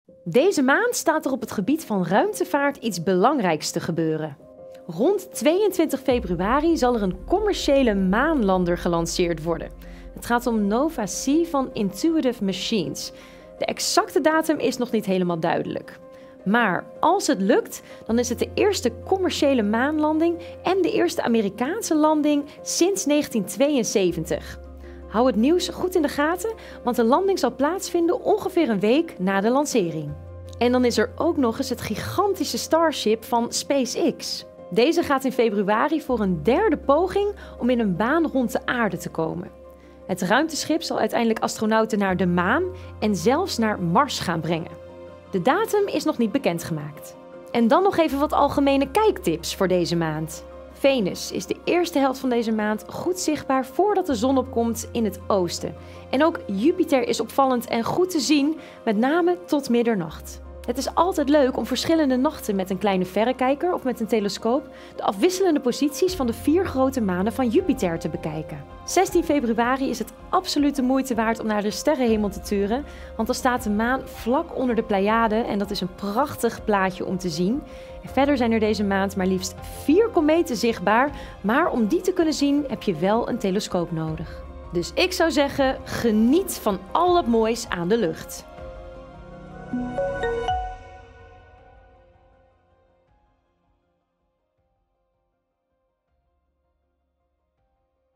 Deze maand staat er op het gebied van ruimtevaart iets belangrijks te gebeuren. Rond 22 februari zal er een commerciële maanlander gelanceerd worden. Het gaat om Nova-C van Intuitive Machines. De exacte datum is nog niet helemaal duidelijk. Maar als het lukt, dan is het de eerste commerciële maanlanding en de eerste Amerikaanse landing sinds 1972. Hou het nieuws goed in de gaten, want de landing zal plaatsvinden ongeveer een week na de lancering. En dan is er ook nog eens het gigantische Starship van SpaceX. Deze gaat in februari voor een derde poging om in een baan rond de aarde te komen. Het ruimteschip zal uiteindelijk astronauten naar de maan en zelfs naar Mars gaan brengen. De datum is nog niet bekendgemaakt. En dan nog even wat algemene kijktips voor deze maand. Venus is de eerste helft van deze maand goed zichtbaar voordat de zon opkomt in het oosten. En ook Jupiter is opvallend en goed te zien, met name tot middernacht. Het is altijd leuk om verschillende nachten met een kleine verrekijker of met een telescoop de afwisselende posities van de 4 grote manen van Jupiter te bekijken. 16 februari is het absoluut de moeite waard om naar de sterrenhemel te turen, want dan staat de maan vlak onder de Pleiaden en dat is een prachtig plaatje om te zien. En verder zijn er deze maand maar liefst 4 kometen zichtbaar, maar om die te kunnen zien heb je wel een telescoop nodig. Dus ik zou zeggen, geniet van al het moois aan de lucht.